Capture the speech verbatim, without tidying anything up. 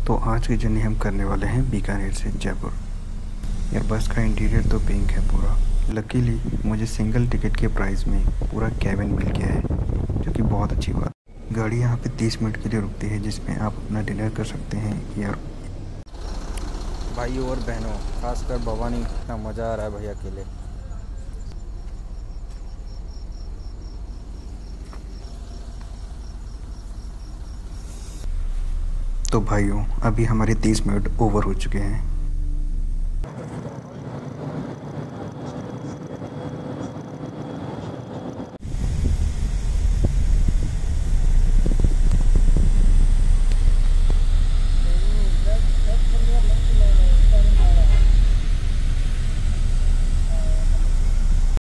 तो आज की जर्नी हम करने वाले हैं बीकानेर से जयपुर। यार बस का इंटीरियर तो पिंक है पूरा। लकीली मुझे सिंगल टिकट के प्राइस में पूरा कैबिन मिल गया है, जो कि बहुत अच्छी बात। गाड़ी यहाँ पे तीस मिनट के लिए रुकती है, जिसमें आप अपना डिनर कर सकते हैं। यार भाइयों और बहनों, खासकर भवानी, इतना मज़ा आ रहा है भाई अकेले। तो भाइयों, अभी हमारे तीस मिनट ओवर हो चुके हैं।